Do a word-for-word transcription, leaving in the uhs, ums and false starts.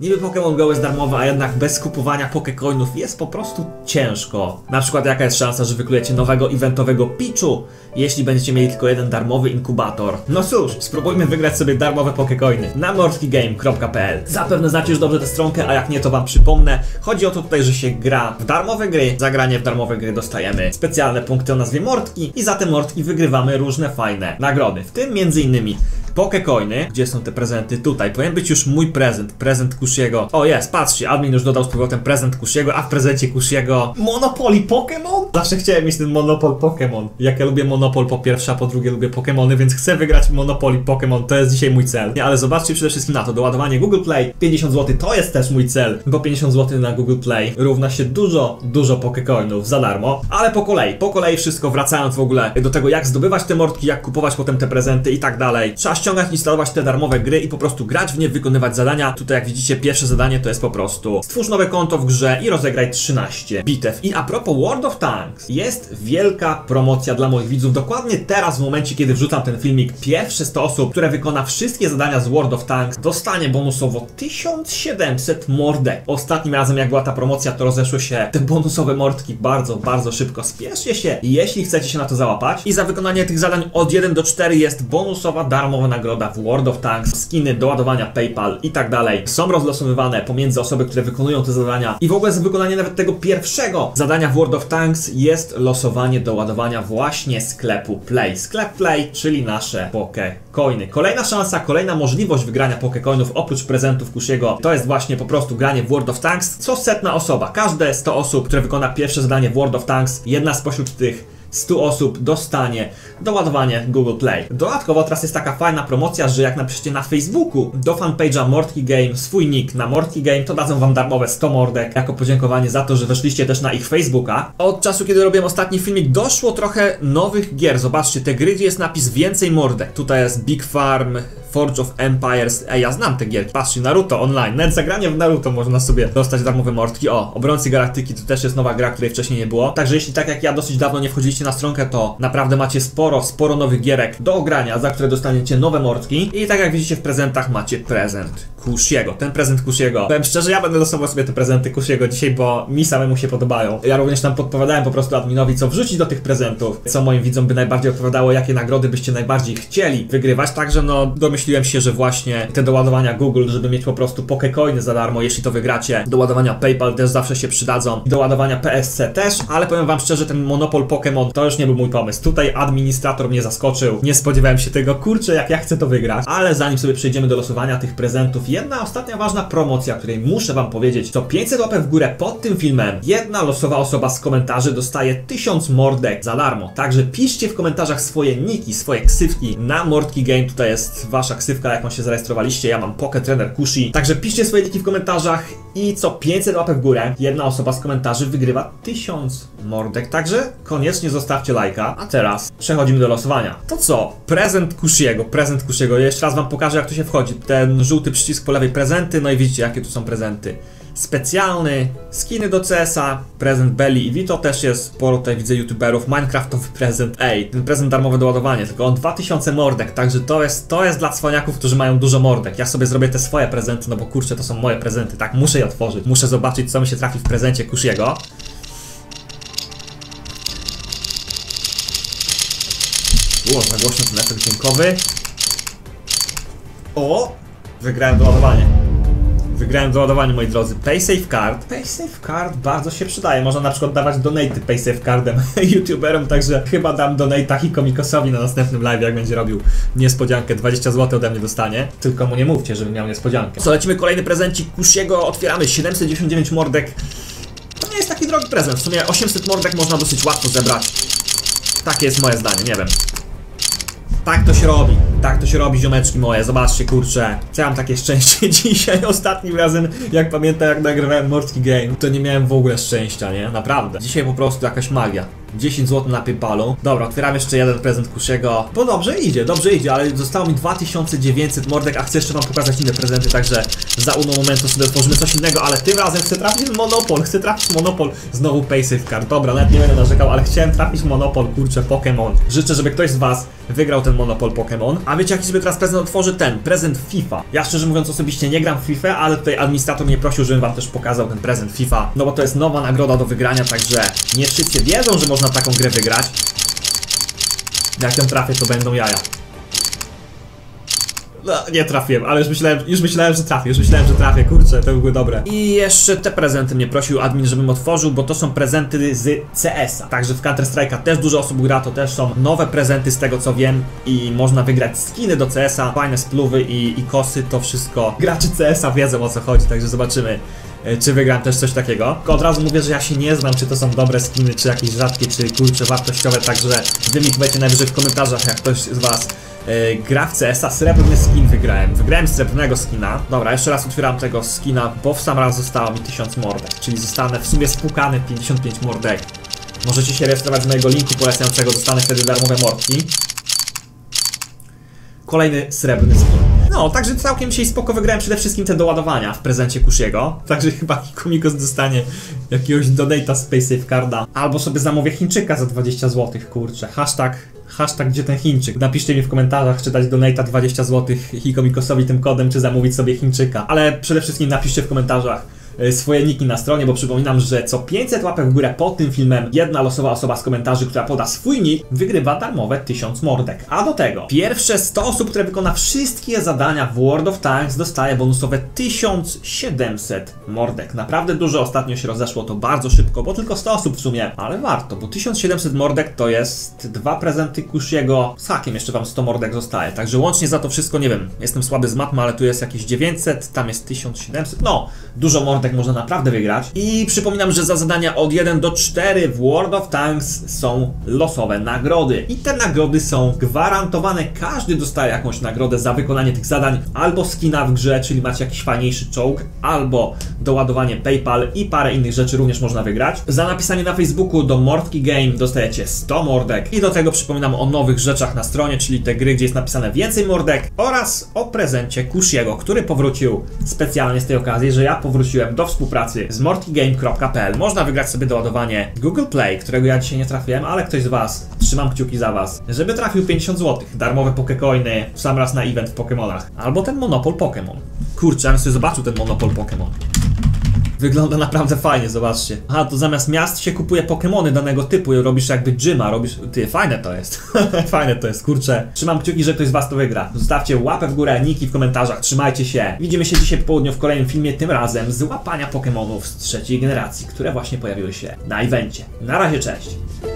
Niby Pokémon Go jest darmowe, a jednak bez kupowania Pokécoinów jest po prostu ciężko. Na przykład jaka jest szansa, że wyklejecie nowego eventowego Pichu, jeśli będziecie mieli tylko jeden darmowy inkubator? No cóż, spróbujmy wygrać sobie darmowe Pokécoiny na mortkigame kropka p l. Zapewne znacie już dobrze tę stronkę, a jak nie to wam przypomnę. Chodzi o to tutaj, że się gra w darmowe gry. Za granie w darmowe gry dostajemy specjalne punkty o nazwie Mordki i za te Mordki wygrywamy różne fajne nagrody, w tym między innymi Pokécoiny. Gdzie są te prezenty? Tutaj. Powinien być już mój prezent. Prezent Kushiego. O jest, patrzcie, admin już dodał z powrotem prezent Kushiego, a w prezencie Kushiego Monopoly Pokémon? Zawsze chciałem mieć ten Monopol Pokémon. Jak ja lubię Monopol po pierwsze, a po drugie lubię Pokémony, więc chcę wygrać Monopoly Pokémon. To jest dzisiaj mój cel. Nie, ale zobaczcie przede wszystkim na to. Doładowanie Google Play. pięćdziesiąt złotych to jest też mój cel. Bo pięćdziesiąt złotych na Google Play równa się dużo, dużo Pokécoinów za darmo. Ale po kolei. Po kolei wszystko, wracając w ogóle do tego, jak zdobywać te mordki, jak kupować potem te prezenty i tak dalej. Trzeba ściągać, instalować te darmowe gry i po prostu grać w nie, wykonywać zadania. Tutaj jak widzicie, pierwsze zadanie to jest po prostu stwórz nowe konto w grze i rozegraj trzynaście bitew. I a propos World of Tanks, jest wielka promocja dla moich widzów. Dokładnie teraz, w momencie kiedy wrzucam ten filmik, pierwsze sto osób, które wykona wszystkie zadania z World of Tanks, dostanie bonusowo tysiąc siedemset mordek. Ostatnim razem jak była ta promocja, to rozeszły się te bonusowe mordki bardzo, bardzo szybko. Spieszcie się, jeśli chcecie się na to załapać. I za wykonanie tych zadań od jeden do czterech jest bonusowa, darmowa nagroda w World of Tanks, skiny, doładowania PayPal i tak dalej. Są rozlosowywane pomiędzy osoby, które wykonują te zadania. I w ogóle za wykonanie nawet tego pierwszego zadania w World of Tanks jest losowanie doładowania właśnie sklepu Play. Sklep Play, czyli nasze Pokécoiny. Kolejna szansa, kolejna możliwość wygrania Pokécoinów oprócz prezentów Kushiego to jest właśnie po prostu granie w World of Tanks. Co setna osoba, każde sto osób, które wykona pierwsze zadanie w World of Tanks, jedna spośród tych stu osób dostanie doładowanie Google Play. Dodatkowo teraz jest taka fajna promocja, że jak napiszecie na Facebooku do fanpage'a Mordki Game swój nick na Mordki Game, to dadzą wam darmowe sto mordek jako podziękowanie za to, że weszliście też na ich Facebooka. Od czasu, kiedy robiłem ostatni filmik, doszło trochę nowych gier. Zobaczcie, te gry, gdzie jest napis więcej mordek. Tutaj jest Big Farm, Forge of Empires. Ej, ja znam te gierki. Patrzcie, Naruto online. Nawet zagranie w Naruto można sobie dostać darmowe mordki. O, Obrońcy Galaktyki to też jest nowa gra, której wcześniej nie było. Także jeśli tak jak ja dosyć dawno nie wchodziliście na stronkę, to naprawdę macie sporo, sporo nowych gierek do ogrania, za które dostaniecie nowe mordki. I tak jak widzicie w prezentach macie prezent Kushiego. Ten prezent Kushiego. Powiem szczerze, ja będę losował sobie te prezenty Kushiego dzisiaj, bo mi samemu się podobają. Ja również tam podpowiadałem po prostu adminowi, co wrzucić do tych prezentów, co moim widzom by najbardziej odpowiadało, jakie nagrody byście najbardziej chcieli wygrywać. Także no, domyśliłem się, że właśnie te doładowania Google, żeby mieć po prostu Pokécoiny za darmo, jeśli to wygracie. Doładowania PayPal też zawsze się przydadzą. Doładowania P S C też, ale powiem wam szczerze, ten Monopol Pokémon to już nie był mój pomysł. Tutaj administrator mnie zaskoczył. Nie spodziewałem się tego, kurczę, jak ja chcę to wygrać. Ale zanim sobie przejdziemy do losowania tych prezentów, jedna ostatnia ważna promocja, której muszę wam powiedzieć, to pięćset łapek w górę pod tym filmem. Jedna losowa osoba z komentarzy dostaje tysiąc mordek za darmo. Także piszcie w komentarzach swoje niki, swoje ksywki na Mordki Game. Tutaj jest wasza ksywka, jaką się zarejestrowaliście. Ja mam Poké Trainer Kushi. Także piszcie swoje niki w komentarzach i co pięćset łapek w górę, jedna osoba z komentarzy wygrywa tysiąc mordek. Także koniecznie zostawcie lajka. A teraz przechodzimy do losowania. To co? Prezent Kushiego. Prezent Kushiego. Jeszcze raz wam pokażę, jak tu się wchodzi. Ten żółty przycisk po lewej, prezenty. No i widzicie, jakie tu są prezenty. Specjalny, skiny do C S a, prezent Belly i Vito też jest, sporo tutaj widzę youtuberów, Minecraftowy prezent, ej, ten prezent darmowe doładowanie, tylko on dwa tysiące mordek, także to jest, to jest dla cwaniaków, którzy mają dużo mordek. Ja sobie zrobię te swoje prezenty, no bo kurczę, to są moje prezenty, tak, muszę je otworzyć, muszę zobaczyć, co mi się trafi w prezencie Kushiego. Było za głośno ten efekt dźwiękowy. O! Wygrałem doładowanie. Wygrałem doładowanie, moi drodzy. PaySafe Card. PaySafe Card bardzo się przydaje. Można na przykład dawać donaty PaySafe Cardem youtuberom, także chyba dam donata Hikomikosowi na następnym live, jak będzie robił niespodziankę. dwadzieścia złotych ode mnie dostanie. Tylko mu nie mówcie, żeby miał niespodziankę. Co, lecimy kolejny prezencik Kushiego. Otwieramy siedemset dziewięćdziesiąt dziewięć mordek. To nie jest taki drogi prezent. W sumie osiemset mordek można dosyć łatwo zebrać. Takie jest moje zdanie, nie wiem. Tak to się robi, tak to się robi, ziomeczki moje, zobaczcie, kurczę. Chciałem takie szczęście dzisiaj, ostatnim razem, jak pamiętam, jak nagrywałem Mordki Game, to nie miałem w ogóle szczęścia, nie? Naprawdę. Dzisiaj po prostu jakaś magia. dziesięć złotych na PayPalu. Dobra, otwieram jeszcze jeden prezent Kushiego. Bo dobrze idzie, dobrze idzie, ale zostało mi dwa tysiące dziewięćset mordek, a chcę jeszcze wam pokazać inne prezenty, także za uno momentu sobie otworzymy coś innego, ale tym razem chcę trafić w Monopol, chcę trafić w Monopol. Znowu PaySafe Card, dobra, nawet nie będę narzekał, ale chciałem trafić w Monopol, kurczę, Pokémon. Życzę, żeby ktoś z was wygrał ten Monopol Pokémon. A wiecie, jaki sobie teraz prezent otworzy? Ten, prezent FIFA. Ja szczerze mówiąc osobiście nie gram w FIFA, ale tutaj administrator mnie prosił, żebym wam też pokazał ten prezent FIFA. No bo to jest nowa nagroda do wygrania, także nie wszyscy wiedzą, że można taką grę wygrać. Jak ją trafię, to będą jaja. No, nie trafiłem, ale już myślałem, już myślałem, że trafię, już myślałem, że trafię, kurczę, to były dobre. I jeszcze te prezenty mnie prosił admin, żebym otworzył, bo to są prezenty z C S a. Także w Counter Strike'a też dużo osób gra, to też są nowe prezenty z tego co wiem i można wygrać skiny do C S a, fajne spluwy i, i kosy, to wszystko. Gracze C S a wiedzą o co chodzi, także zobaczymy, czy wygram też coś takiego. Tylko od razu mówię, że ja się nie znam, czy to są dobre skiny, czy jakieś rzadkie, czy kurcze wartościowe, także wy mi powiecie najwyżej w komentarzach, jak ktoś z was Yy, gra w C S a, srebrny skin wygrałem. Wygrałem srebrnego skina. Dobra, jeszcze raz otwieram tego skina, bo w sam raz zostało mi tysiąc mordek. Czyli zostanę w sumie spłukany pięćdziesiąt pięć mordek. Możecie się rejestrować z mojego linku polecającego, dostanę wtedy darmowe mordki. Kolejny srebrny skin. No, także całkiem dzisiaj spoko wygrałem przede wszystkim te doładowania w prezencie Kushiego. Także chyba Hikomikos dostanie jakiegoś donate'a z PaySafe Carda. Albo sobie zamówię Chińczyka za dwadzieścia złotych, kurczę. Hashtag, hashtag gdzie ten Chińczyk. Napiszcie mi w komentarzach, czy dać donate'a dwadzieścia złotych Hikomikosowi tym kodem, czy zamówić sobie Chińczyka. Ale przede wszystkim napiszcie w komentarzach swoje niki na stronie, bo przypominam, że co pięćset łapek w górę pod tym filmem jedna losowa osoba z komentarzy, która poda swój nick, wygrywa darmowe tysiąc mordek. A do tego pierwsze sto osób, które wykona wszystkie zadania w World of Tanks, dostaje bonusowe tysiąc siedemset mordek. Naprawdę dużo, ostatnio się rozeszło to bardzo szybko, bo tylko sto osób w sumie, ale warto, bo tysiąc siedemset mordek to jest dwa prezenty Kushiego, z hakiem jeszcze wam sto mordek zostaje, także łącznie za to wszystko, nie wiem, jestem słaby z matmy, ale tu jest jakieś dziewięćset, tam jest tysiąc siedemset, no, dużo mordek można naprawdę wygrać. I przypominam, że za zadania od jeden do czterech w World of Tanks są losowe nagrody. I te nagrody są gwarantowane. Każdy dostaje jakąś nagrodę za wykonanie tych zadań. Albo skina w grze, czyli macie jakiś fajniejszy czołg, albo doładowanie PayPal i parę innych rzeczy również można wygrać. Za napisanie na Facebooku do Mordki Game dostajecie sto mordek. I do tego przypominam o nowych rzeczach na stronie, czyli te gry, gdzie jest napisane więcej mordek, oraz o prezencie Kushiego, który powrócił specjalnie z tej okazji, że ja powróciłem do współpracy z mortigame kropka p l. Można wygrać sobie doładowanie Google Play, którego ja dzisiaj nie trafiłem, ale ktoś z was, trzymam kciuki za was, żeby trafił pięćdziesiąt złotych. Darmowe pokecoiny w sam raz na event w Pokémonach. Albo ten Monopol Pokémon. Kurczę, ja bym sobie zobaczył ten Monopol Pokémon. Wygląda naprawdę fajnie, zobaczcie. Aha, to zamiast miast się kupuje Pokemony danego typu i robisz jakby gyma, robisz... Ty, fajne to jest. Fajne to jest, kurczę. Trzymam kciuki, że ktoś z was to wygra. Zostawcie łapę w górę, niki w komentarzach, trzymajcie się. Widzimy się dzisiaj po południu w kolejnym filmie, tym razem z łapania Pokemonów z trzeciej generacji, które właśnie pojawiły się na evencie. Na razie, cześć.